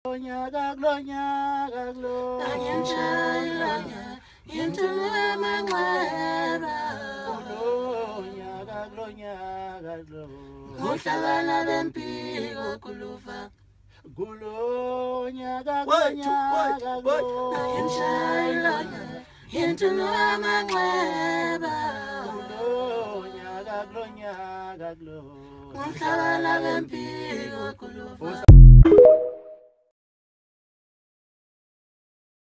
Anyanshayilanya Yintule manxeba Uhlabana bempiko kulufa Anyanshayilanya Yintule manxeba Uhlabana bempiko kulufa